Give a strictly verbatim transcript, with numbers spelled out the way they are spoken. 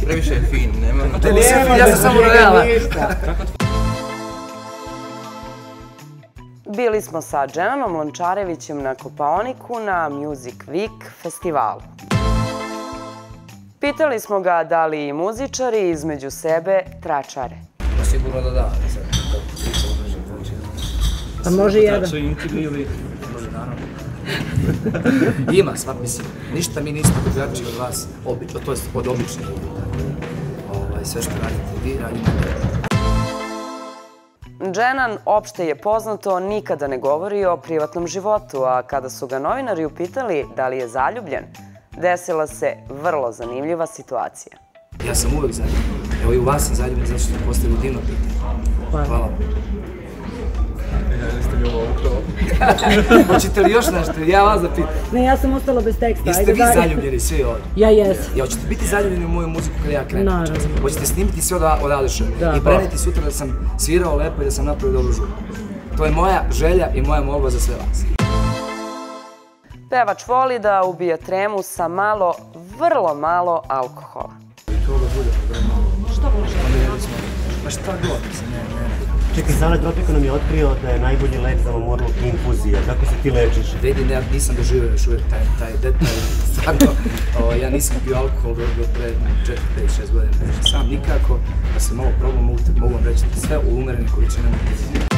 Previše je fin, nema... Ja sam samo realan. Bili smo sa Dženanom Lončarevićem na Kopaoniku na Music Week festivalu. Pitali smo ga da li i muzičari između sebe tračare. Sigurno da da. Pa može jedan. Može naravno. Ima, sva, mislim, ništa mi nismo drugačiji od vas, to je od običnih ljudi. Sve što radite vi, radite vi. Dženan, opšte je poznato, nikada ne govori o privatnom životu, a kada su ga novinari upitali da li je zaljubljen, desila se vrlo zanimljiva situacija. Ja sam uvek zaljubljen. Evo i u vas sam zaljubljen zato što ste postavili divno pitanje. Hvala vam. Hoćete li još nešto? Ja vas da pitam. Ne, ja sam ostala bez teksta. Jeste vi zaljubljeni svi ovdje? Ja jesam. Ja, hoćete biti zaljubljeni u moju muziku kada ja krenem? Naravno. Hoćete snimiti sve od Aleša i preneti sutra da sam svirao lepo i da sam napravio dobru žurku. To je moja želja i moja molba za sve vas. Pevač voli da ubije tremu sa malo, vrlo malo alkohola. Šta voliš? Pa šta god, mislim, ne, ne. Čekaj, Zale Tropiko nam je otkrio da je najbolji lek za mamorluk infuzija. Kako se ti lečiš? Vidi, nisam doživio još uvijek taj detalj. Stvarno, ja nisam pio alkohol do pre četiri, pet, šest godina. Sam nikako, da se malo probam, mogu vam reći sve u umerenim količinama.